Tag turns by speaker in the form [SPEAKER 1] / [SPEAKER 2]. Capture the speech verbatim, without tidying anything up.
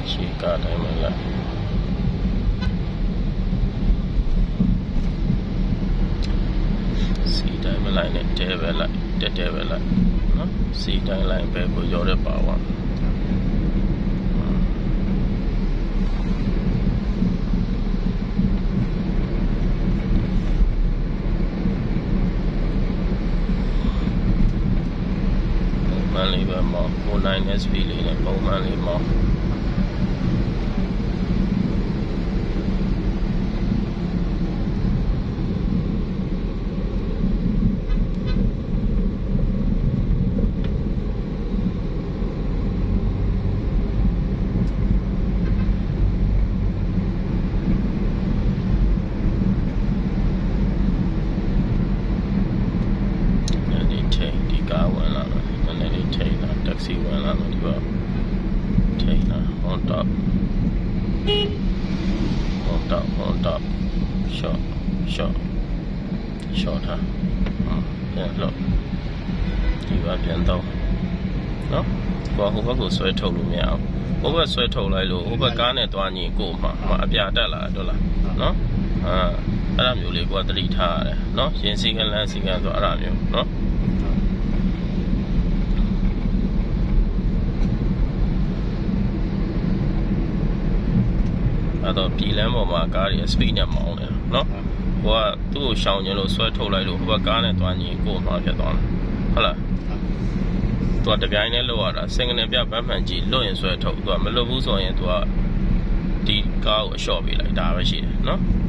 [SPEAKER 1] ရှေ့ကားတိုင်းမှာလိုက်စီတိုင်းမလိုက်နဲ့တဲပဲလိုက်တဲတဲပဲလိုက်နော်စီတိုင်းလိုက်ပဲကိုရောက်တဲ့ပါဝါမန်လေးပဲမော်ကိုနိုင် S P လေးနဲ့ပုံမှန်လေးမော်စီဝင်လာမယ်ဒီပါထိန်းလာ on top on top on top short short short ဟာပြန်လို့ဒီပါပြန်တော့နော်ကိုဟိုဘက်ကိုဆွဲထုတ်လို့မရအောင်ဟိုဘက်ဆွဲထုတ်လိုက်လို့ဟိုဘက်ကားနဲ့တွားညီကိုမှအပြာတက်လာတော့လားနော်အာအဲ့လိုမျိုးလေးကိုသတိထားရတယ်နော်ရင်စီကလန်းစီကဆိုအဲ့လိုမျိုးနော်အဲ့တော့ပြည်လမ်းပေါ်မှာကားတွေ speed နဲ့မောင်းတယ်နော်ကိုကသူ့ကိုရှောင်ကျင်လို့ဆွဲထုတ်လိုက်လို့ဟိုဘက်ကားနဲ့တွားညီကိုမှဖြစ်သွားတယ်ဟုတ်လားသူကတပြိုင်တည်းလောက်ရတာစင်ကနေပြဗတ်မှန်ကြီးလွတ်ရင်ဆွဲထုတ်သူကမလွတ်ဘူးဆိုရင်သူကဒီကားကိုအလျှော့ပေးလိုက်ဒါပဲရှိတယ်နော်